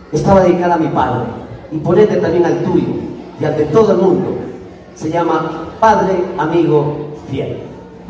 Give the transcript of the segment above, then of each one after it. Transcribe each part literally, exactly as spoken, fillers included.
estaba dedicada a mi padre, y por ende también al tuyo y al de todo el mundo. Se llama Padre, Amigo, Fiel.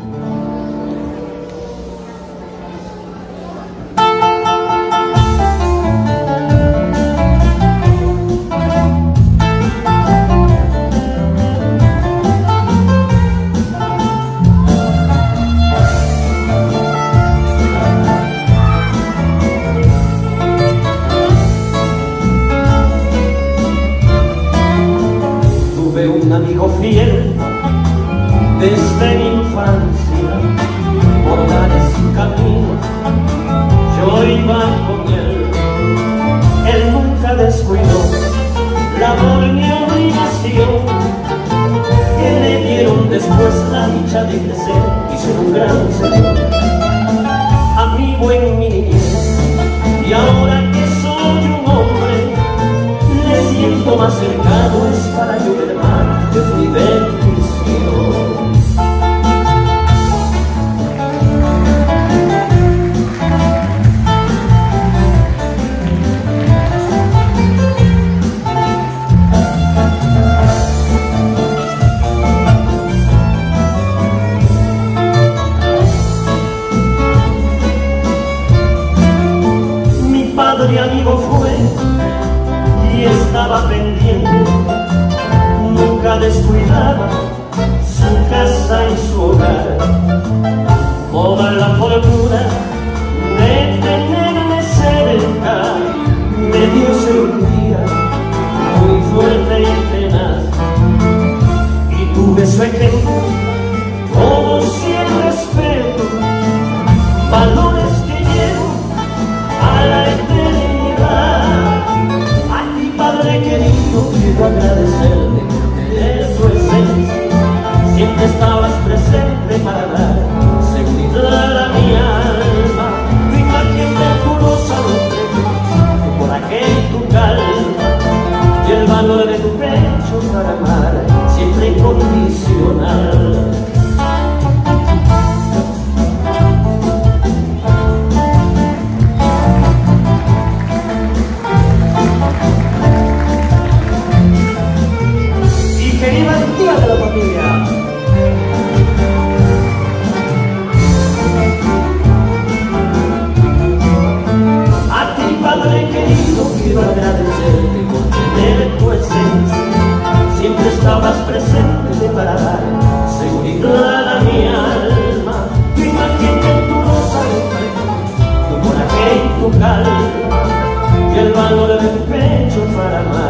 Un amigo fiel desde mi infancia, por lugares y caminos yo iba con él. Él nunca descuidó la labor y mi obligación, que le dieron después la dicha de crecer y ser un gran señor, amigo en mi niñez. Y ahora que soy un hombre, le siento más cercano, es para yo el hermano, es mi bendición. Mi padre amigo fue y estaba pendiente, nunca descuidaba su casa y su hogar. Toda la fortuna de tenerme cerca me dio ser un día muy fuerte y tenaz, y tuve su ejemplo, como si el respeto, valores que llevo a la eternidad. A ti, Padre querido, quiero agradecerte de tu esencia, siempre estabas presente para dar seguridad a mi alma. Tu imagen venturosa lo por aquel tu calma y el valor de tu pecho para amar, siempre incondicional. Estabas presente para dar seguridad a mi alma. Tu imagen venturosa tu coraje y tu calma y el valor de tu pecho para amar.